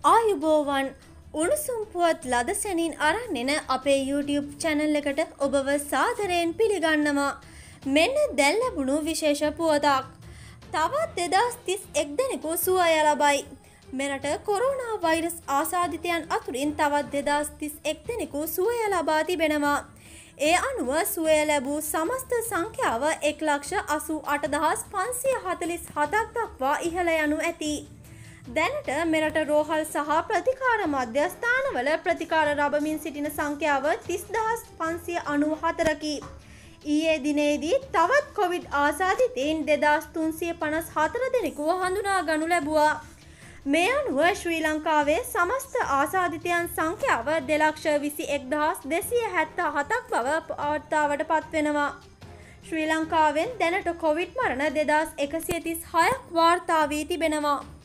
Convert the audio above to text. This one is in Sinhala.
ආයුබෝවන් උණුසුම් පුවත් ලද සැනින් අරන් එන අපේ YouTube channel එකට ඔබව සාදරයෙන් පිළිගන්නවා. මෙන්න දැන් ලැබුණු විශේෂ පුවතක්. තවත් 2031 දෙනෙකු සුවය ලබයි. මෙරට කොරෝනා වෛරස් ආසාදිතයන් අතුරින් තවත් 2031 දෙනෙකු සුවය ලබා තිබෙනවා. ඒ අනුව සුවය ලැබූ සමස්ත සංඛ්‍යාව 1,88,547ක් දක්වා ඉහළ යනු ඇති. දැනට මෙරට රෝහල් සහ ප්‍රතිකාර මධ්‍යස්ථානවල ප්‍රතිකාර ලබමින් සිටින සංඛ්‍යාව 30,594කි. ඊයේ දිනේදී තවත් කොවිඩ් ආසාදිතයින් 2,354 දෙනෙකු හඳුනා ගනු ලැබුවා. මේ අනුව ශ්‍රී ලංකාවේ සමස්ත ආසාදිතයන් සංඛ්‍යාව 2,21,277ක් බව වාර්තාවට පත්වෙනවා. ශ්‍රී ලංකාවෙන් දැනට කොවිඩ් මරණ 2,136ක් වාර්තා වී තිබෙනවා.